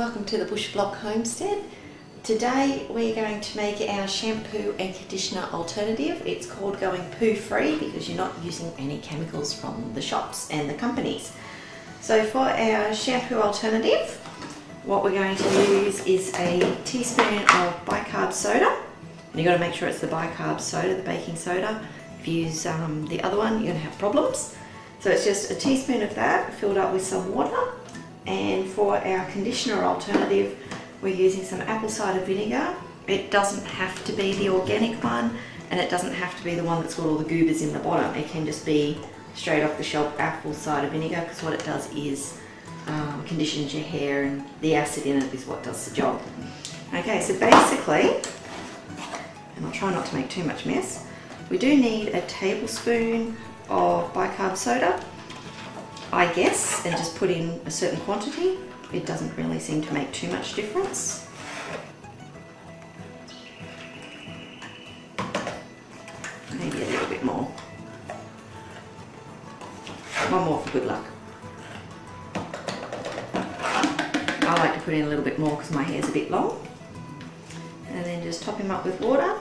welcome to the Bush Block Homestead. Today we're going to make our shampoo and conditioner alternative. It's called going poo free because you're not using any chemicals from the shops and the companies. So for our shampoo alternative, what we're going to use is a teaspoon of bicarb soda. You've got to make sure it's the bicarb soda, the baking soda. If you use the other one, you're going to have problems. So it's just a teaspoon of that filled up with some water. And for our conditioner alternative, we're using some apple cider vinegar. It doesn't have to be the organic one, and it doesn't have to be the one that's got all the goobers in the bottom. It can just be straight off the shelf apple cider vinegar, because what it does is conditions your hair, and the acid in it is what does the job. Okay, so basically, and I'll try not to make too much mess, we do need a tablespoon of bicarb soda, I guess, and just put in a certain quantity. It doesn't really seem to make too much difference. Maybe a little bit more. One more for good luck. I like to put in a little bit more because my hair's a bit long. And then just top him up with water.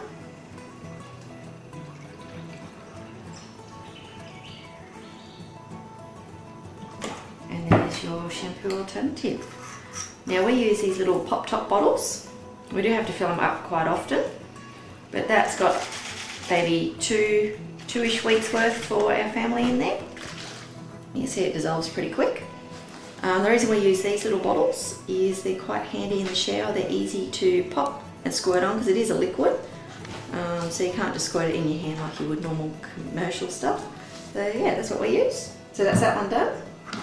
Your shampoo alternative. Now we use these little pop top bottles. We do have to fill them up quite often, but that's got maybe two-ish weeks worth for our family in there. You can see it dissolves pretty quick. The reason we use these little bottles is they're quite handy in the shower. They're easy to pop and squirt on because it is a liquid, so you can't just squirt it in your hand like you would normal commercial stuff. So yeah, that's what we use. So that's that one done.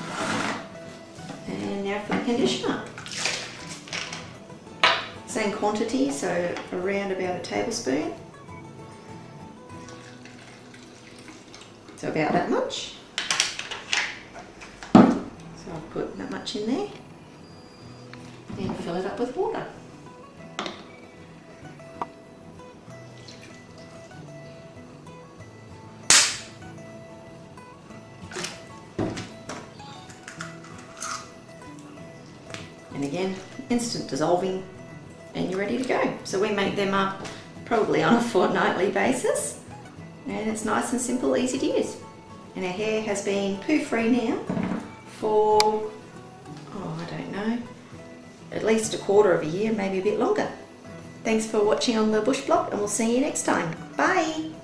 And now for the conditioner. Same quantity, so around about a tablespoon. So about that much. So I'll put that much in there and fill it up with water. And again, instant dissolving, and you're ready to go. So we make them up probably on a fortnightly basis, and it's nice and simple, easy to use. And our hair has been poo free now for, oh, I don't know, at least a quarter of a year, maybe a bit longer. Thanks for watching on the Bush Block, and we'll see you next time. Bye.